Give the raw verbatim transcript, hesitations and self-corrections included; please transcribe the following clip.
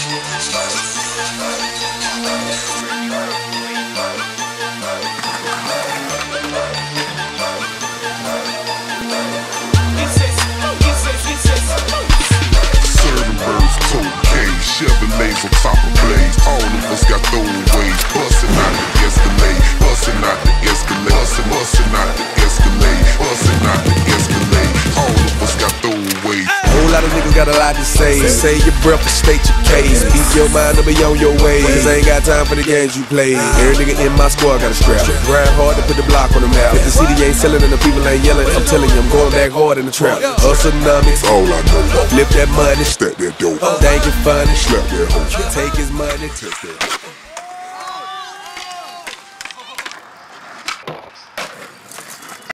Chevrolets on top of blades. All of us got throwaways. Bustin' out the Escalade. Bustin' out the Escalade. Bustin', bustin' out the Escalade. Bustin' out the Escalade. All of us got throwaways. Whole lot of niggas got a lot to say. Say your breath and state your case. Keep your mind to be on your way. Cause I ain't got time for the games you play. Every nigga in my squad got a strap. Grind hard to put the block on the map. If the C D ain't selling and the people ain't yelling, I'm telling you, I'm going back hard in the trap. Hustlenomics, all I know. Flip that money, stack that dope. Thank you funny, slap that hoe. Take his money, take that.